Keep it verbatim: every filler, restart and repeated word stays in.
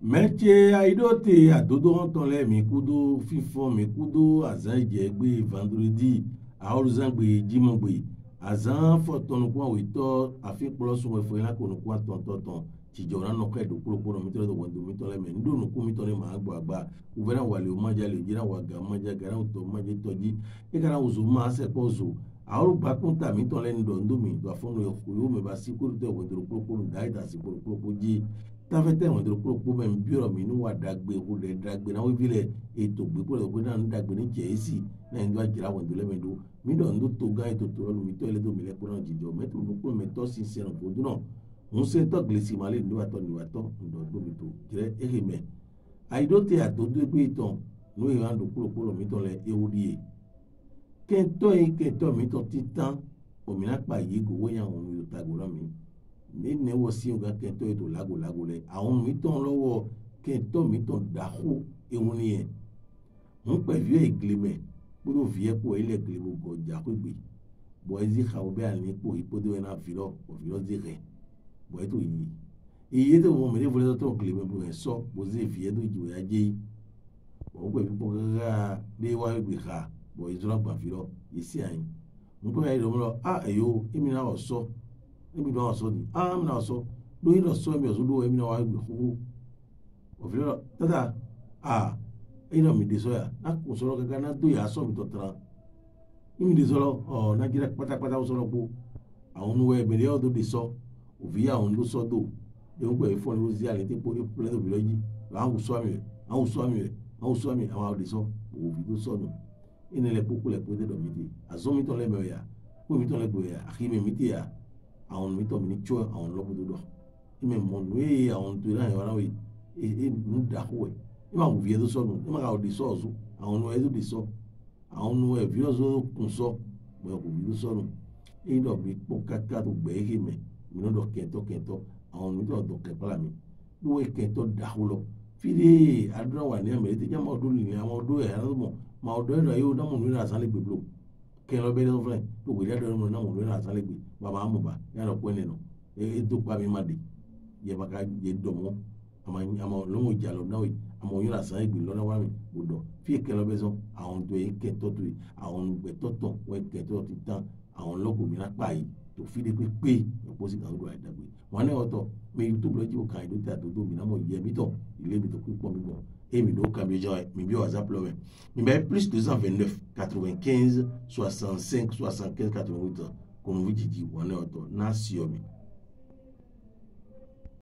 Métier ayidoté adodo entole mi kudo fifon mi kudo azan ijegbe vendredi aoluzan gbe jimon gbe azan fotonu kwa wito afi plosun we fo ila konu kwa ton ton ton tijora no ke do kuro kuro mi tole do wendo mi tole me ndo nu ku mi tole ma agba agba uvera wale o maja le jira waga maja gara to maja toji e gara uzu ma se pozo aolu bakunta mi tole ndo ndo mi do afonu yo yo me ba sikuru te wendo kuro kuro daida sikuru kuro ji tafete wọn dúró kúrò pọ́ mẹ́rin bí ọ̀rọ̀ mi níwà dàgbé olè dàgbé náà wípé lẹ̀ ètò gbépò rẹ̀ pé náà ń dàgbé ní jẹ̀ẹ́sì náà ń dún àjẹrà wọn dúró lẹ́mẹ̀dó mi dọ̀ ń tó ga ètò tó lọ́nu mi tọ́ ilé tó mi lẹ́kọ́ náà jìjọ mẹ́tò ní kúrò mẹ́tọ́ sí sẹ́nu fòdú náà ń ṣe tọ́ gilisi máa lè níwàtọ́ níwàtọ́ ǹdọ̀ tó mi tó jẹ́ èrè mẹ́ ayidoté àtọ́jú ẹgbẹ́ ìtàn ní ìhàn dùn kúrò kúrò mi tọ́ lẹ ewu díye kẹ́ńtọ́ yìí kẹ́ńtọ́ mi tọ́ títán òmìnira pa yìí kò wọ́nyà òun yóò tagbó náà mi ne ne wo si o ga kẹntọ ètò lago lago lẹ àwọn mi tán lọ́wọ́ kẹntọ mi tán dàkó ehun ni yẹn ń pẹ vieux ìgbìmẹ gbọ́dọ̀ vieux kó ilẹ ìgbìmọ gọjà kó gbé bọ ẹzí xawo bẹ àní kó ìkpọdọ yẹn náà filọ òfilọ zi rẹ bọ ètò yìí iye tó wọn mẹlẹ fọlẹ tó ìgbìmẹ bọ ẹ sọ bọ zi vieux tó jù ya jẹ yìí bọ ń pẹ fipọ gàgà dé wá gbé xa bọ ìtura gbà filọ yìí sí àyìn ń pẹ yà ìdọ̀mọ́ lọ a ẹ̀yọ́ èmi náà wọ̀ sọ níbi náà sọ ni ah mi náà sọ lóyún náà sọ mi ọ̀sọ́ lówó ẹ̀mí náà wà gbé kúkú òfin náà tata ah ẹ̀yin náà mi dé sọ yà náà kò sọ̀rọ̀ kankan náà tó yà á sọ mi tọ̀ tara ní mi dé sọ̀rọ̀ ọ̀ nàìjíríà pátápátá ó sọ̀rọ̀ kó àwọn onuwẹ̀ ẹ̀bẹ̀rẹ̀ ọ̀dọ́ dé sọ òfin yà àwọn ló sọ tó lẹ́yìn pẹ̀lú fún ọ sí àlẹ́ tí kò ní pẹ̀lẹ́ tó fi lọ́jì àwọn sọ mi rẹ̀ àwọn sọ mi rẹ̀ àwọn sọ mi àwọn àdé sọ òfin tó sọ nù ẹni lẹ kókó lẹ kó tẹ dọ̀ mi dé àzọ́ mi tọ́ lẹ́bẹ̀ẹ́ yà kó mi tọ́ lẹ́bẹ̀ẹ́ yà àkíyèmí mi tẹ yà àwọn mi tọ́ mi ní tíọ́ àwọn lọ́kùn tó dọ̀ ìmẹ̀ mọ̀ nù ẹ̀ àwọn tó yẹ àwọn aráwọ̀ ẹ̀ ẹ̀ nù dàkú ẹ̀ ẹ̀ máa wù fìyẹ́ tó sọ nù ẹ̀ máa kà ọ̀dẹ̀ sọ ọ̀zọ́ àwọn nù ẹ̀ tó dẹ̀ sọ àwọn nù ẹ̀ fìyẹ́ tó kùn sọ bẹ́ẹ̀ kò fìyẹ́ tó sọ nù ẹ̀ dọ̀ mi kpọ́ kàkà tó gbẹ́ ẹ̀ mẹ̀ mi nù dọ̀ kẹ̀tọ́ kẹ̀tọ́ àwọn mi tọ̀ dọ̀ kẹ̀kọ́lá mi lówó kẹ̀tọ́ dàkú lọ fìdí àdúrà wà ní àmì ẹ̀ tẹ́jà máa ọdún nìyẹn àwọn ọdún ẹ̀ àdúmọ̀ máa ọdún ẹ̀ yóò dámọ̀ nínú àsálẹ̀ gbèblo kẹlọ bẹ dẹsọ fúnẹ tó gbèdé àdúrà mọ náà mọ lórí àsálẹ̀ gbè bàbá àmùbá yàrá pọ ẹnẹ nọ ẹ tó pa mi má de yẹ bàkà yẹ dọmọ àmà àmà lọ́wọ́ ìjà lọ náà àmà òyìnbó àsálẹ̀ gbè lọ́nà wà mí kò dọ̀ fíì kẹlọ bẹ sọ àwọn tó yẹ kẹtọ́ tó yẹ àwọn gbẹtọ́ tọ̀ wọ́n kẹtọ́ ti tán àwọn lọ́gùn mi lápá yìí tó fi de pé pé ẹ̀pọ̀ sí kàńdó àìdàgbé wọn ní ọ̀tọ̀ mi youtube lọ́jọ́ òkà ìdótẹ́ àdódó mi náà mọ̀ yẹ mi tọ̀ ilé mi tó pé pọ̀ mi bọ̀ et mi do cambio mi bio WhatsApp là mi ben plus deux cent vingt-neuf quatre-vingt-quinze soixante-cinq soixante-quinze quatre-vingt-huit comme vous dites on est auto nation